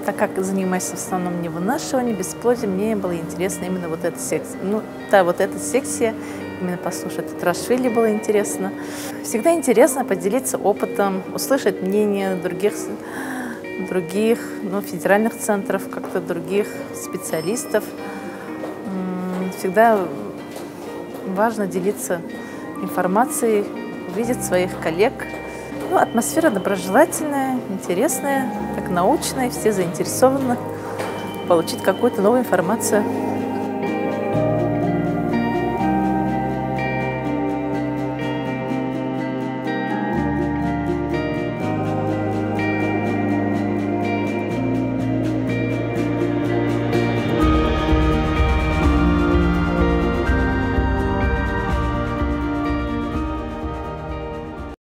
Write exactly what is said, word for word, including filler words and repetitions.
так как занимаюсь в основном не вынашиванием, бесплодием, мне было интересно именно вот эта секция. Ну, да, вот эта секция, именно послушать Татрашвили было интересно. Всегда интересно поделиться опытом, услышать мнение других, других ну, федеральных центров, как-то других специалистов. Всегда важно делиться информацией, увидеть своих коллег. Ну, атмосфера доброжелательная, интересная, так научная, все заинтересованы получить какую-то новую информацию.